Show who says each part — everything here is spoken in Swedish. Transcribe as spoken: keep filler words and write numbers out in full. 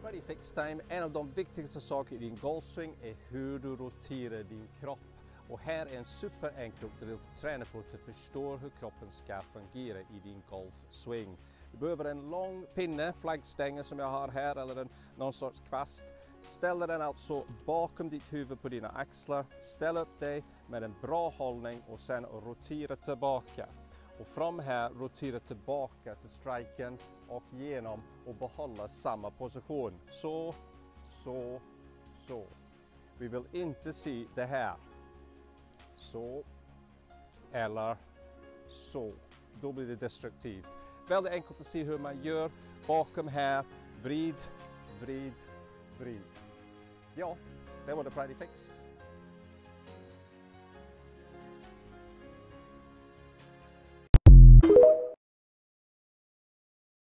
Speaker 1: Ready Fix Time. En av de viktigaste sakerna i din golfsving är hur du roterar din kropp. Och här är en superenkel drill att träna på att förstå hur kroppen ska fungera i din golfsving. Du behöver en lång pinne, flaggstänger som jag har här, eller en, någon sorts kvast. Ställ den alltså bakom ditt huvud på dina axlar. Ställ upp dig med en bra hållning och sen rotera tillbaka. Och från här rotera tillbaka till striken och genom och behålla samma position. Så, så, så. Vi vill inte se det här. Så eller så. Då blir det destruktivt. Väldigt enkelt att se hur man gör. Bakom här, vrid, vrid, vrid. Ja, det var det Friday Fix.